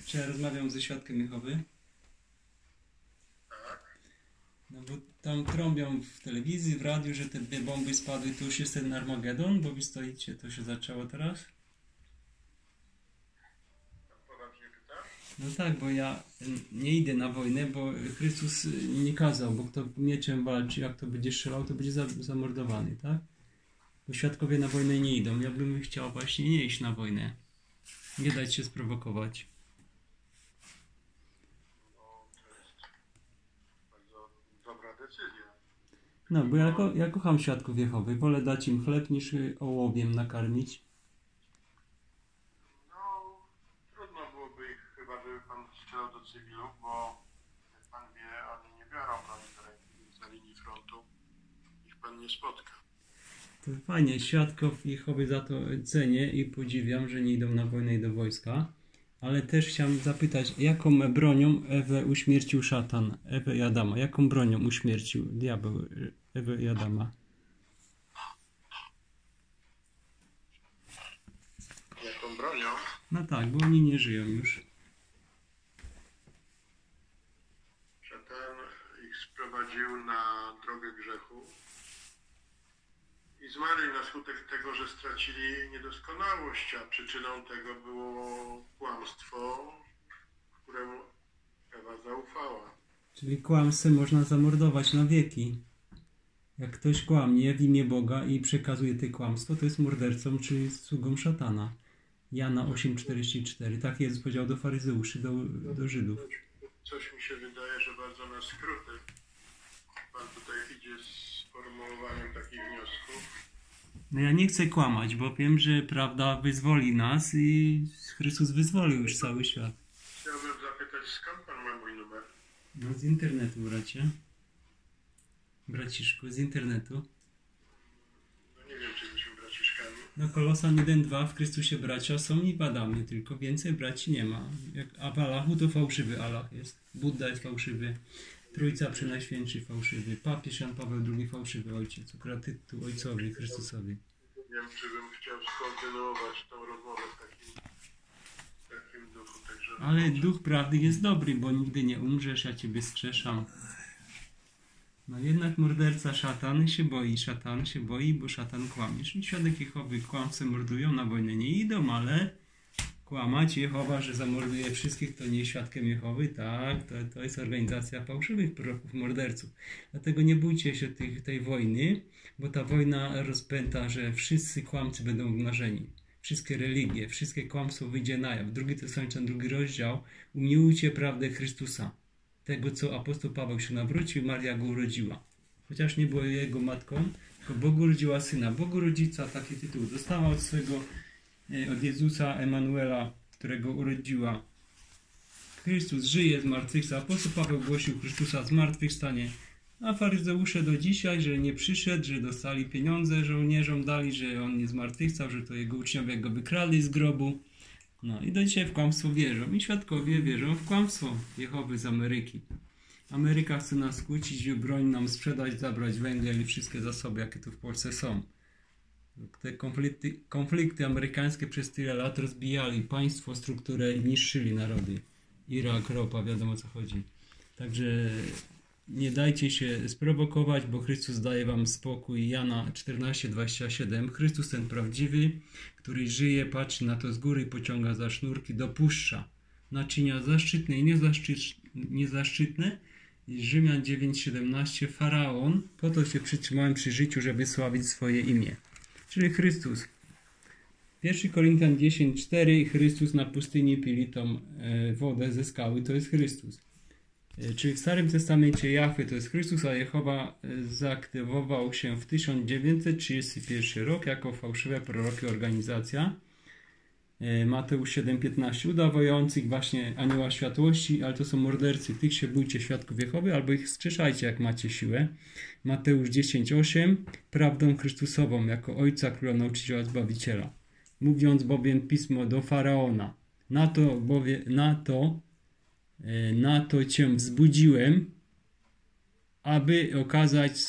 czy ja rozmawiam ze świadkiem Jehowy? Tak. No bo tam trąbią w telewizji, w radiu, że te dwie bomby spadły, to już jest ten Armagedon, bo wy stoicie, to się zaczęło teraz? Poważnie pytam? No tak, bo ja nie idę na wojnę, bo Chrystus nie kazał, bo kto mieczem walczy, jak to będzie strzelał, to będzie zamordowany, tak? Bo świadkowie na wojnę nie idą. Ja bym chciał właśnie nie iść na wojnę. Nie dać się sprowokować. No, to jest bardzo dobra decyzja. No, bo ja kocham świadków Jehowy. Wolę dać im chleb niż ołowiem nakarmić. No, trudno byłoby ich chyba, żeby pan strzelał do cywilów, bo jak pan wie, oni nie biorą broni do ręki za linii frontu. Ich pan nie spotka. To fajnie, świadków Jehowy za to cenię i podziwiam, że nie idą na wojnę i do wojska. Ale też chciałem zapytać, jaką bronią Ewę uśmiercił szatan, Ewę i Adama? Jaką bronią uśmiercił diabeł Ewę i Adama? Jaką bronią? No tak, bo oni nie żyją już. Szatan ich sprowadził na drogę grzechu i zmarli na skutek tego, że stracili niedoskonałość, a przyczyną tego było kłamstwo, któremu Ewa zaufała. Czyli kłamstwem można zamordować na wieki. Jak ktoś kłamie w imię Boga i przekazuje te kłamstwo, to jest mordercą czy sługą szatana. Jana 8,44. Tak Jezus powiedział do faryzeuszy, do Żydów. Coś mi się wydaje, że bardzo na skróty pan tutaj idzie z formułowaniem takich wniosków. No ja nie chcę kłamać, bo wiem, że prawda wyzwoli nas i Chrystus wyzwolił już cały świat. Chciałbym zapytać, skąd pan ma mój numer? No z internetu, bracie. Braciszku, z internetu. No nie wiem, czy jesteśmy braciszkami. No Kolosan 1:2 w Chrystusie bracia są i badamy, tylko więcej braci nie ma. A w Allahu to fałszywy Allah jest. Budda jest fałszywy. Trójca Przenajświętszy fałszywy. Papież Jan Paweł II fałszywy ojciec. Ukradł tytuł ojcowi Chrystusowi. Nie wiem, czy bym chciał skontynuować tą rozmowę w takim duchu. Także Ale duch prawdy jest dobry, bo nigdy nie umrzesz, ja ciebie skrzeszam. No jednak morderca szatan się boi, bo szatan kłamie. Czyli świadek Jehowy kłamcem mordują, na wojnę nie idą, ale kłamać Jehowa, że zamorduje wszystkich, to nie jest świadkiem Jehowy, tak, to jest organizacja fałszywych proroków, morderców. Dlatego nie bójcie się tej wojny, bo ta wojna rozpęta, że wszyscy kłamcy będą obnażeni. Wszystkie religie, wszystkie kłamstwo wyjdzie na jaw. 2 Tesaloniczan, 2 rozdział. Umiłujcie prawdę Chrystusa. Tego, co apostoł Paweł się nawrócił, Maria go urodziła. Chociaż nie była jego matką, tylko Bogu urodziła syna. Bogu rodzica, taki tytuł dostała od Jezusa Emanuela, którego urodziła. Chrystus żyje, zmartwychwstał. Apostoł Paweł głosił Chrystusa zmartwychwstanie. A faryzeusze do dzisiaj, że nie przyszedł, że dostali pieniądze żołnierzom, dali, że on nie zmartwychwstał, że to jego uczniowie go wykradli z grobu. No i do dzisiaj w kłamstwo wierzą. I świadkowie wierzą w kłamstwo Jehowy z Ameryki. Ameryka chce nas kłócić, broń nam sprzedać, zabrać węgiel i wszystkie zasoby, jakie tu w Polsce są. Te konflikty amerykańskie przez tyle lat rozbijali państwo, strukturę i niszczyli narody. Irak, ropa, wiadomo o co chodzi. Także nie dajcie się sprowokować, bo Chrystus daje wam spokój. Jana 14:27. Chrystus ten prawdziwy, który żyje, patrzy na to z góry, pociąga za sznurki, dopuszcza naczynia zaszczytne i niezaszczytne. Rzymian 9:17. Faraon, po to się przytrzymałem przy życiu, żeby sławić swoje imię. Czyli Chrystus. 1 Koryntian 10:4. Chrystus na pustyni pili tą wodę ze skały, to jest Chrystus. Czyli w Starym Testamencie Jahwe to jest Chrystus, a Jehowa zaaktywował się w 1931 rok jako fałszywe proroki organizacja. Mateusz 7:15. Udawających właśnie anioła światłości, ale to są mordercy. Tych się bójcie, świadków Jehowy, albo ich skrzeszajcie, jak macie siłę. Mateusz 10:8. Prawdą Chrystusową jako Ojca, Króla, Nauczyciela, Zbawiciela. Mówiąc bowiem pismo do Faraona. Na to cię wzbudziłem, aby okazać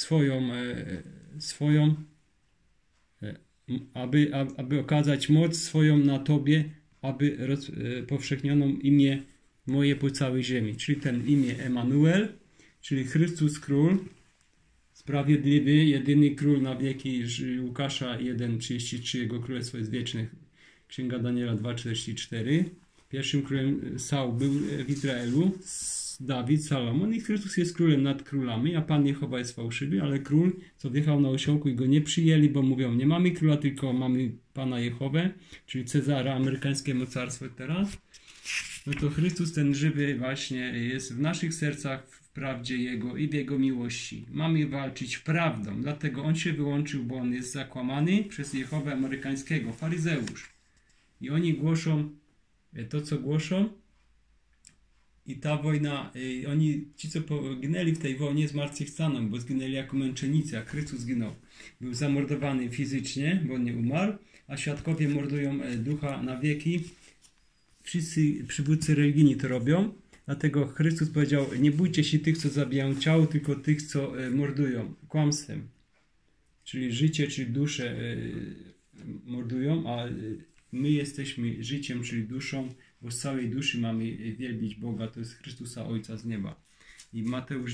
aby okazać moc swoją na tobie, aby powszechniono imię moje po całej ziemi. Czyli ten imię Emanuel, czyli Chrystus Król, sprawiedliwy, jedyny Król na wieki, Łukasza 1,33, Jego Królestwo jest wieczne, Księga Daniela 2,44. Pierwszym królem Saul był w Izraelu, Dawid, Salomon i Chrystus jest królem nad królami, a Pan Jehowa jest fałszywy, ale król, co wjechał na osiołku i go nie przyjęli, bo mówią, nie mamy króla, tylko mamy Pana Jehowę, czyli Cezara, amerykańskie mocarstwo teraz. No to Chrystus ten żywy właśnie jest w naszych sercach, w prawdzie Jego i w Jego miłości. Mamy walczyć prawdą, dlatego On się wyłączył, bo On jest zakłamany przez Jehowę amerykańskiego, faryzeusz. I oni głoszą to, co głoszą. I ta wojna, ci co poginęli w tej wojnie zmartwychwstaną, bo zginęli jako męczennicy, jak Chrystus zginął. Był zamordowany fizycznie, bo nie umarł, a świadkowie mordują ducha na wieki. Wszyscy przywódcy religijni to robią, dlatego Chrystus powiedział, nie bójcie się tych, co zabijają ciało, tylko tych, co mordują kłamstwem. Czyli życie, czyli duszę mordują, a my jesteśmy życiem, czyli duszą, bo z całej duszy mamy wielbić Boga, to jest Chrystusa Ojca z nieba. I Mateusz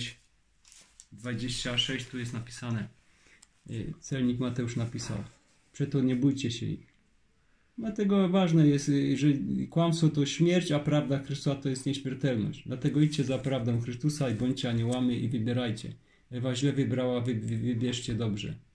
10:26 tu jest napisane. Celnik Mateusz napisał. Przeto nie bójcie się ich. Dlatego ważne jest, że kłamstwo to śmierć, a prawda Chrystusa to jest nieśmiertelność. Dlatego idźcie za prawdą Chrystusa i bądźcie aniołami i wybierajcie. Ewa źle wybrała, wybierzcie dobrze.